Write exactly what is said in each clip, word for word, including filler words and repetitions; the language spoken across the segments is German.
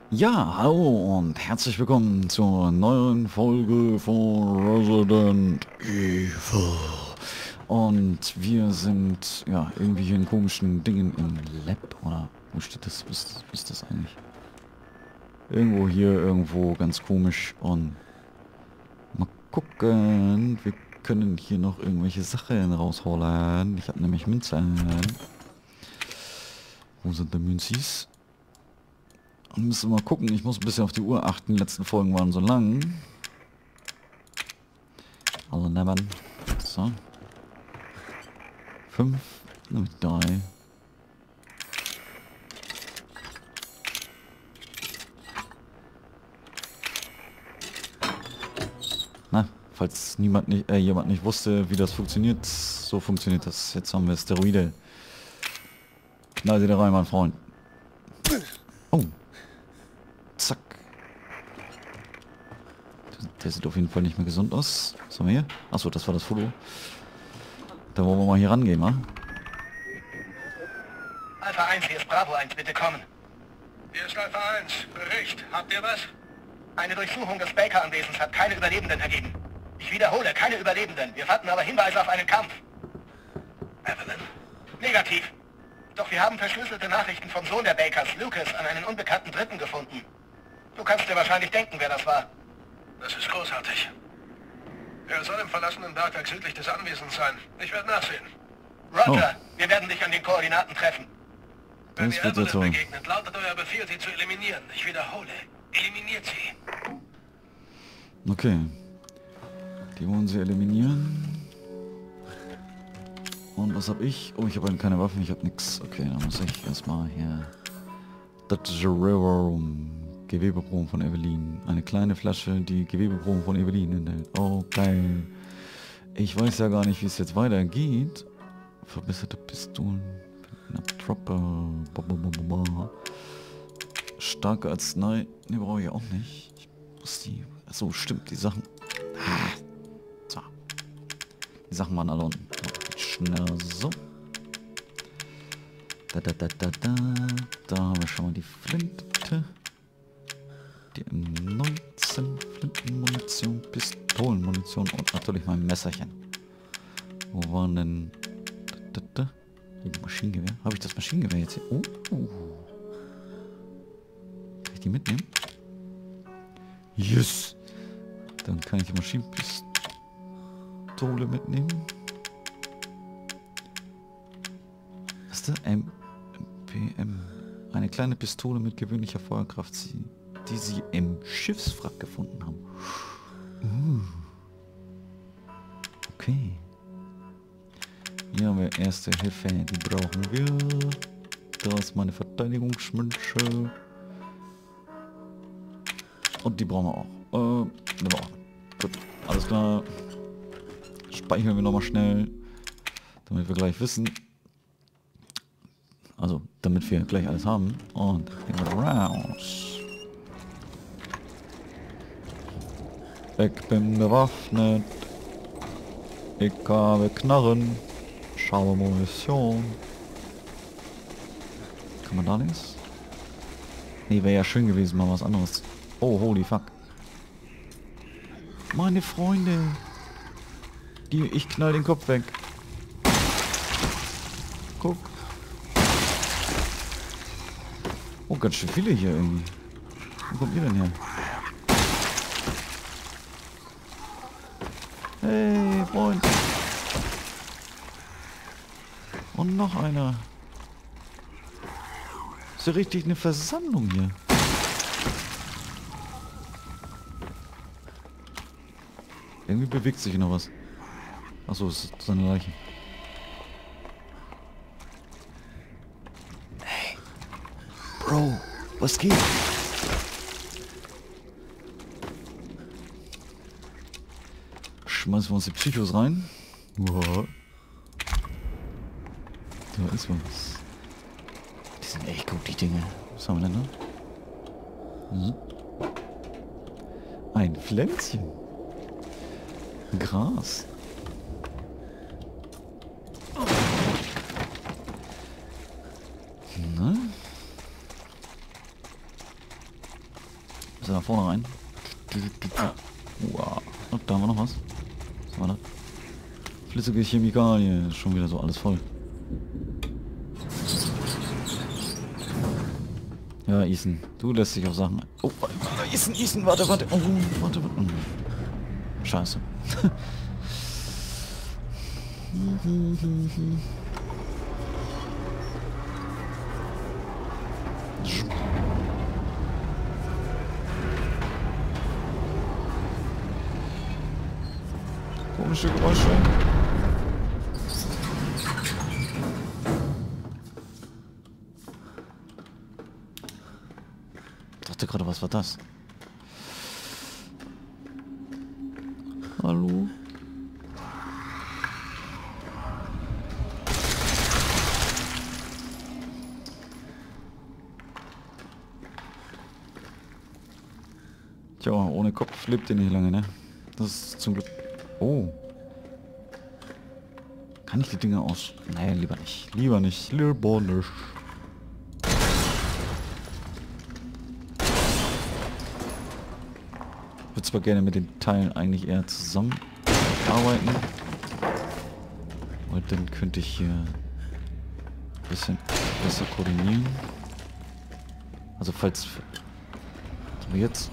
Ja, hallo und herzlich willkommen zur neuen Folge von Resident Evil. Und wir sind ja irgendwie hier in komischen Dingen im Lab, oder wo steht das? Was, was ist das eigentlich? Irgendwo hier, irgendwo ganz komisch. Und mal gucken, wir können hier noch irgendwelche Sachen rausholen. Ich habe nämlich Münzen. Wo sind die Münzis? Und müssen wir mal gucken, ich muss ein bisschen auf die Uhr achten, die letzten Folgen waren so lang. Also nehmen. So. Fünf, nämlich drei. Na, falls niemand nicht, äh, jemand nicht wusste, wie das funktioniert, so funktioniert das. Jetzt haben wir Steroide. Knall sie da rein, mein Freund. Oh. Zack. Der sieht auf jeden Fall nicht mehr gesund aus. Was haben wir hier? Achso, das war das Foto. Da wollen wir mal hier rangehen, wa? Alpha eins, hier ist Bravo eins, bitte kommen. Hier ist Alpha eins. Bericht. Habt ihr was? Eine Durchsuchung des Baker-Anwesens hat keine Überlebenden ergeben. Ich wiederhole, keine Überlebenden. Wir fanden aber Hinweise auf einen Kampf. Evelyn? Negativ. Doch wir haben verschlüsselte Nachrichten vom Sohn der Bakers, Lucas, an einen unbekannten Dritten gefunden. Du kannst dir wahrscheinlich denken, wer das war. Das ist großartig. Er soll im verlassenen Bergwerk südlich des Anwesens sein. Ich werde nachsehen. Roger, wir werden dich an den Koordinaten treffen. Wenn Das ihr wird ja Evelyn toll. begegnet, lautet euer Befehl, sie zu eliminieren. Ich wiederhole. Eliminiert sie. Okay. Die wollen sie eliminieren. Und was habe ich? Oh, ich habe keine Waffen, ich habe nichts. Okay, dann muss ich erstmal hier... Das Serum. Gewebeproben von Evelyn. Eine kleine Flasche, die Gewebeproben von Evelyn enthält. Oh, geil. Ich weiß ja gar nicht, wie es jetzt weitergeht. Verbesserte Pistolen. Dropper. Starke Arznei. Ne, brauche ich auch nicht. Ich muss die... Achso, stimmt, die Sachen... Ah. So. Die Sachen waren alle unten. Schnell so. Da, da, da, da, da. Da haben wir schon mal die Flinte. Die M neunzehn Flintenmunition, Pistolenmunition und natürlich mein Messerchen. Wo waren denn... Da, da, da. Oh, Maschinengewehr. Habe ich das Maschinengewehr jetzt hier? Oh. Kann ich die mitnehmen? Yes! Dann kann ich die Maschinenpistole mitnehmen. Was ist das? M P M. Eine kleine Pistole mit gewöhnlicher Feuerkraft, die, die sie im Schiffswrack gefunden haben. Uh. Okay. Hier haben wir erste Hilfe, die brauchen wir. Da ist meine Verteidigungsmünze. Und die brauchen wir auch. Äh, die brauchen wir. Gut, alles klar. Speichern wir nochmal schnell, damit wir gleich wissen. Also, damit wir gleich alles haben. Und gehen wir raus. Ich bin bewaffnet. Ich habe Knarren. Schaue Munition. Kann man da links? Nee, wäre ja schön gewesen, mal was anderes. Oh, holy fuck. Meine Freunde. Die, ich knall den Kopf weg. Guck. Oh, ganz schön viele hier irgendwie. Wo kommt ihr denn her? Hey, Freund. Und noch einer. Ist ja richtig eine Versammlung hier. Irgendwie bewegt sich noch was. Achso, es ist seine Leiche. Hey. Bro, was geht? Schmeißen wir uns die Psychos rein. Wow. Da ist was. Die sind echt gut, die Dinge. Was haben wir denn da? Hm. Ein Pflänzchen. Gras. Na? Also da vorne rein. Wow. Und da haben wir noch was. Was war das? Flüssige Chemikalie. Ist schon wieder so alles voll. Ja, Ethan. Du lässt dich auf Sachen... Oh, warte, warte, Ethan, Ethan, warte, warte. Oh, warte, warte. Scheiße. Komische Geräusche. Ich dachte gerade, was war das? Hallo? Tja, ohne Kopf lebt ihr nicht lange, ne? Das ist zum Glück... Oh. Kann ich die Dinge aus... Nein, lieber nicht. Lieber nicht. Lieber nicht. Ich würde zwar gerne mit den Teilen eigentlich eher zusammen arbeiten. Und dann könnte ich hier ein bisschen besser koordinieren. Also falls... Aber jetzt...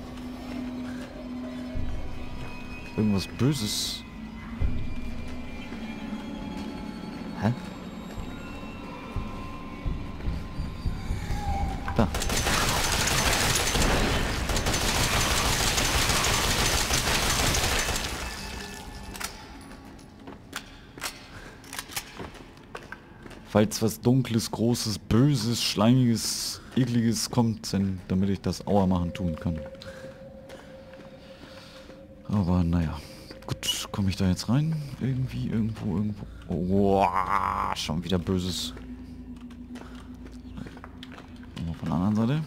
Irgendwas Böses. Hä? Da. Falls was Dunkles, Großes, Böses, Schleimiges, Ekliges kommt, dann, damit ich das Aua machen tun kann. Aber naja. Gut, komme ich da jetzt rein? Irgendwie, irgendwo, irgendwo. Oh, schon wieder Böses. Mal von der anderen Seite.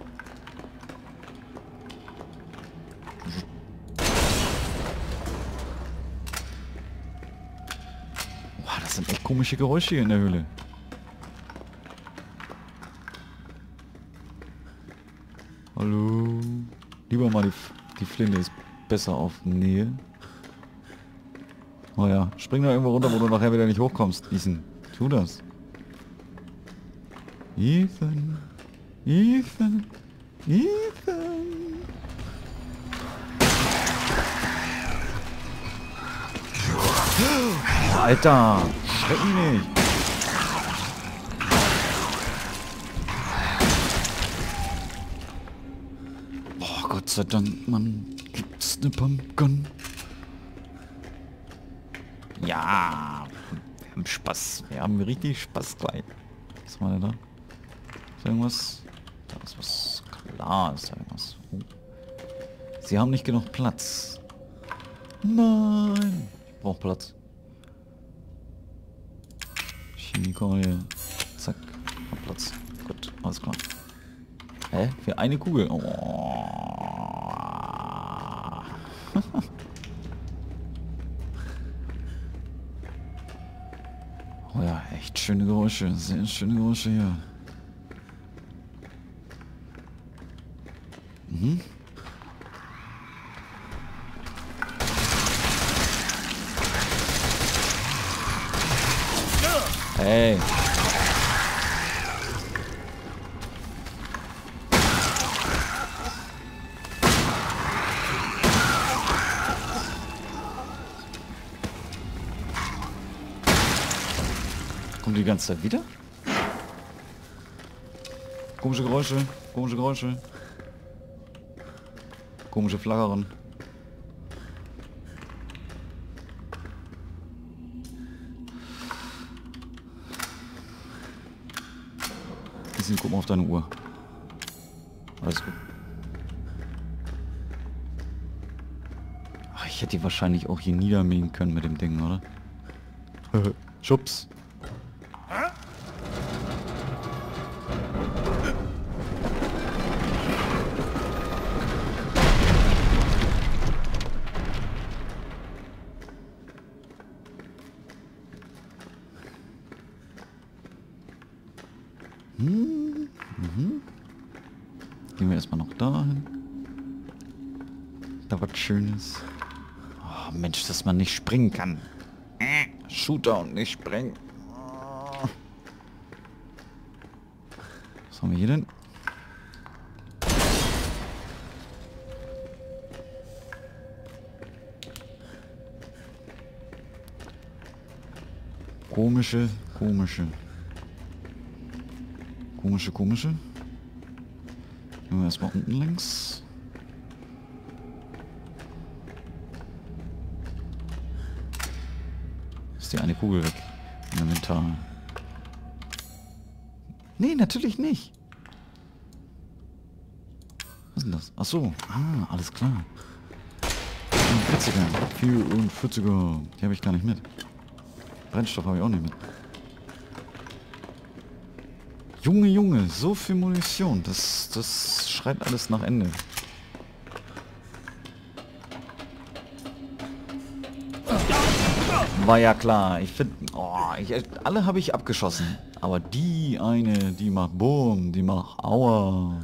Boah, das sind echt komische Geräusche hier in der Höhle. Hallo? Lieber mal die, die Flinte ist besser auf Nähe. Oh ja, spring da irgendwo runter, wo du nachher wieder nicht hochkommst, Ethan. Tu das. Ethan. Ethan. Ethan. Alter, schreck mich nicht. Boah, Gott sei Dank, Mann. Gibt's eine Pumpgun? Ja, wir haben Spaß. Wir haben richtig Spaß gleich. Was war denn da? Ist irgendwas? Da ist was. Klar ist da irgendwas. Oh. Sie haben nicht genug Platz. Nein. Ich brauche Platz. Chemikalie. Zack. Hab Platz. Gut, alles klar. Hä? Für eine Kugel. Oh. Oh ja, echt schöne Geräusche. Sehr schöne Geräusche hier. Mhm. Hey. Kommt die ganze Zeit wieder? Komische Geräusche, komische Geräusche. Komische Flaggern. Bisschen guck mal auf deine Uhr. Alles gut. Ach, ich hätte die wahrscheinlich auch hier niedermähen können mit dem Ding, oder? Schubs. Hm. Mhm. Gehen wir erstmal noch dahin. da was Schönes? Oh, Mensch, dass man nicht springen kann. Shooter und nicht springen. Was haben wir hier denn? Komische, komische. Komische, komische. Gehen wir erstmal unten links. Ist die eine Kugel weg? Im Inventar. Nee, natürlich nicht. Was ist denn das? Ach so. Ah, alles klar. vierziger. vierundvierziger. Die habe ich gar nicht mit. Brennstoff habe ich auch nicht mit. Junge, Junge, so viel Munition. Das, das schreit alles nach Ende. War ja klar. Ich finde, oh, ich, alle habe ich abgeschossen. Aber die eine, die macht Boom, die macht Aua.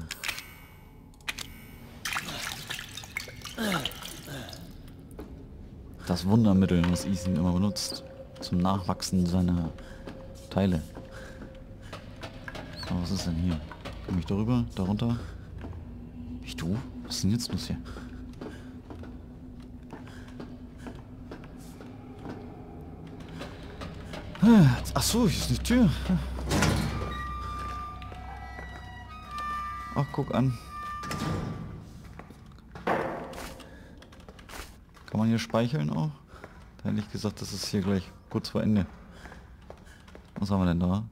Das Wundermittel, was Ethan immer benutzt. Zum Nachwachsen seiner Teile. Aber was ist denn hier? Komme ich darüber? Darunter? Ich du? Was ist denn jetzt los hier? Ach so, hier ist eine Tür. Ach, guck an. Kann man hier speicheln auch? Da hätte ich gesagt, das ist hier gleich kurz vor Ende. Was haben wir denn da?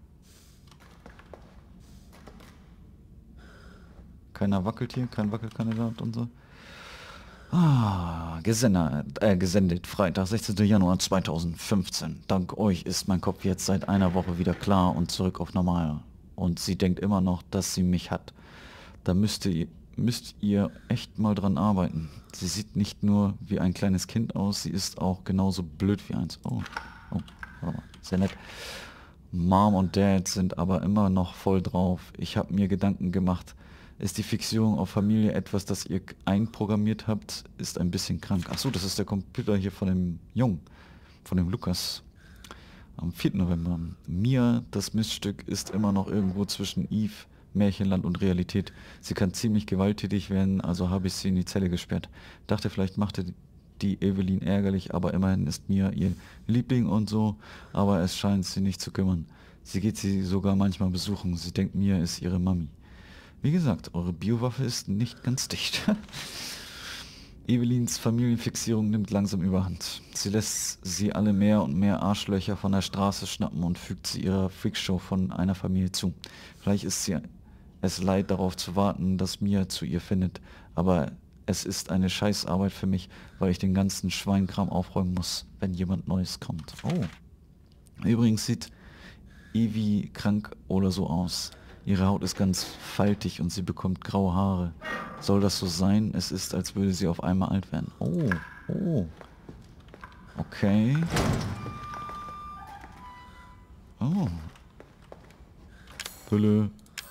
Keiner wackelt hier, kein Wackelkandidat und so. Ah, gesendet, äh, gesendet, Freitag, sechzehnter Januar zweitausendfünfzehn. Dank euch ist mein Kopf jetzt seit einer Woche wieder klar und zurück auf normal. Und sie denkt immer noch, dass sie mich hat. Da müsst ihr, müsst ihr echt mal dran arbeiten. Sie sieht nicht nur wie ein kleines Kind aus, sie ist auch genauso blöd wie eins. Oh, oh, oh, sehr nett. Mom und Dad sind aber immer noch voll drauf. Ich habe mir Gedanken gemacht. Ist die Fixierung auf Familie etwas, das ihr einprogrammiert habt, ist ein bisschen krank. Achso, das ist der Computer hier von dem Jungen, von dem Lukas. Am vierten November. Mia, das Miststück, ist immer noch irgendwo zwischen Eve, Märchenland und Realität. Sie kann ziemlich gewalttätig werden, also habe ich sie in die Zelle gesperrt. Dachte, vielleicht machte die Evelyn ärgerlich, aber immerhin ist Mia ihr Liebling und so, aber es scheint sie nicht zu kümmern. Sie geht sie sogar manchmal besuchen. Sie denkt, Mia ist ihre Mami. Wie gesagt, eure Biowaffe ist nicht ganz dicht. Evelyns Familienfixierung nimmt langsam überhand. Sie lässt sie alle mehr und mehr Arschlöcher von der Straße schnappen und fügt sie ihrer Freakshow von einer Familie zu. Vielleicht ist sie es leid, darauf zu warten, dass Mia zu ihr findet, aber es ist eine Scheißarbeit für mich, weil ich den ganzen Schweinkram aufräumen muss, wenn jemand Neues kommt. Oh. Übrigens sieht Evie krank oder so aus. Ihre Haut ist ganz faltig und sie bekommt graue Haare. Soll das so sein? Es ist, als würde sie auf einmal alt werden. Oh, oh. Okay. Oh. Pille.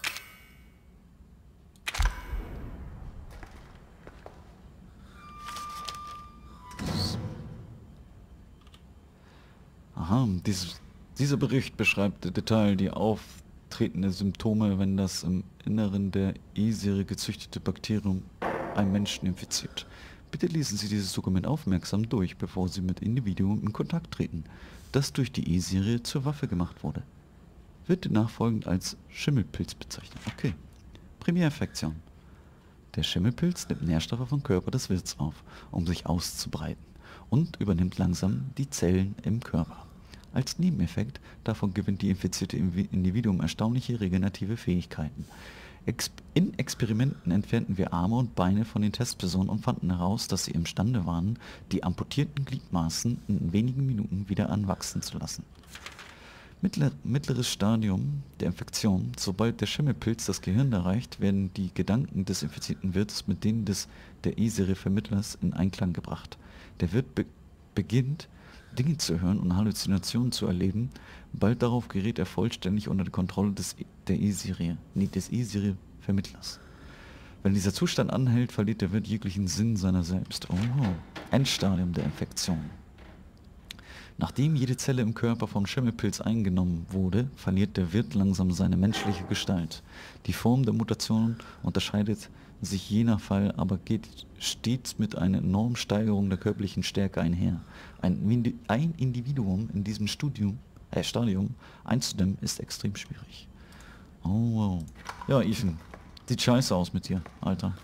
Aha, dieses, dieser Bericht beschreibt im Detail die auftretenden Symptome, wenn das im Inneren der E-Serie gezüchtete Bakterium einen Menschen infiziert. Bitte lesen Sie dieses Dokument aufmerksam durch, bevor Sie mit Individuen in Kontakt treten, das durch die E-Serie zur Waffe gemacht wurde. Wird nachfolgend als Schimmelpilz bezeichnet. Okay. Primärinfektion. Der Schimmelpilz nimmt Nährstoffe vom Körper des Wirts auf, um sich auszubreiten, und übernimmt langsam die Zellen im Körper. Als Nebeneffekt davon gewinnt die infizierte Individuum erstaunliche regenerative Fähigkeiten. Ex in Experimenten entfernten wir Arme und Beine von den Testpersonen und fanden heraus, dass sie imstande waren, die amputierten Gliedmaßen in wenigen Minuten wieder anwachsen zu lassen. Mittler, mittleres Stadium der Infektion. Sobald der Schimmelpilz das Gehirn erreicht, werden die Gedanken des infizierten Wirtes mit denen des der E-Serie-Vermittlers in Einklang gebracht. Der Wirt be beginnt, Dinge zu hören und Halluzinationen zu erleben. Bald darauf gerät er vollständig unter die Kontrolle des, der E-Serie, nee, des E-Serie-Vermittlers. Wenn dieser Zustand anhält, verliert der Wirt jeglichen Sinn seiner selbst. Oh, Endstadium der Infektion. Nachdem jede Zelle im Körper vom Schimmelpilz eingenommen wurde, verliert der Wirt langsam seine menschliche Gestalt. Die Form der Mutation unterscheidet sich je nach Fall, aber geht stets mit einer enormen Steigerung der körperlichen Stärke einher. Ein, Indi ein Individuum in diesem Studium, äh, Stadium einzudämmen, ist extrem schwierig. Oh, wow. Ja, Ethan, sieht scheiße aus mit dir, Alter.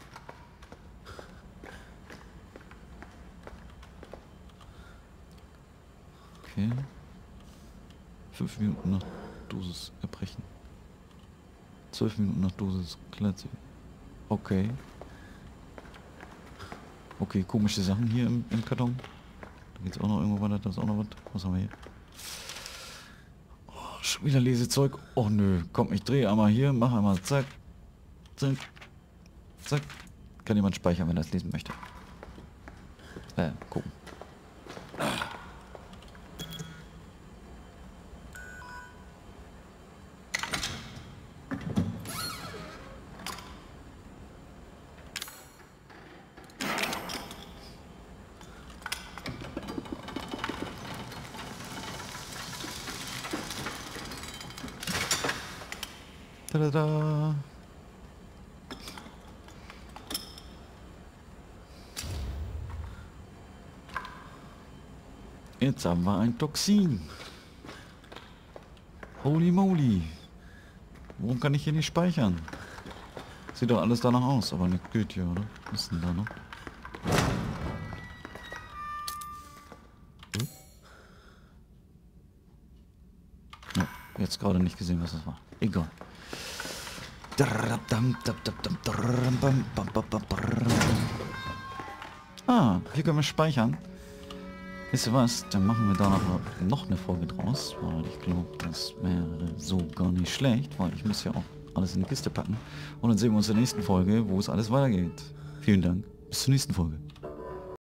Okay. Fünf Minuten nach Dosis erbrechen. Zwölf Minuten nach Dosis Klatze. Okay. Okay, komische Sachen hier im, im Karton. Da geht's auch noch irgendwo weiter, da ist auch noch was. Was haben wir hier? Oh, schon wieder Lesezeug. Oh nö, komm, ich drehe einmal hier, mach einmal zack. Zack. Zack. Kann jemand speichern, wenn er es lesen möchte. Äh, gucken. Tada! Jetzt haben wir ein Toxin. Holy moly. Warum kann ich hier nicht speichern? Sieht doch alles danach aus, aber nicht gut hier, oder? Was ist denn da noch? Hm? Ja, jetzt gerade nicht gesehen, was das war. Egal. Ah, hier können wir speichern. Wisst ihr was? Dann machen wir da noch eine Folge draus, weil ich glaube, das wäre so gar nicht schlecht, weil ich muss ja auch alles in die Kiste packen. Und dann sehen wir uns in der nächsten Folge, wo es alles weitergeht. Vielen Dank. Bis zur nächsten Folge.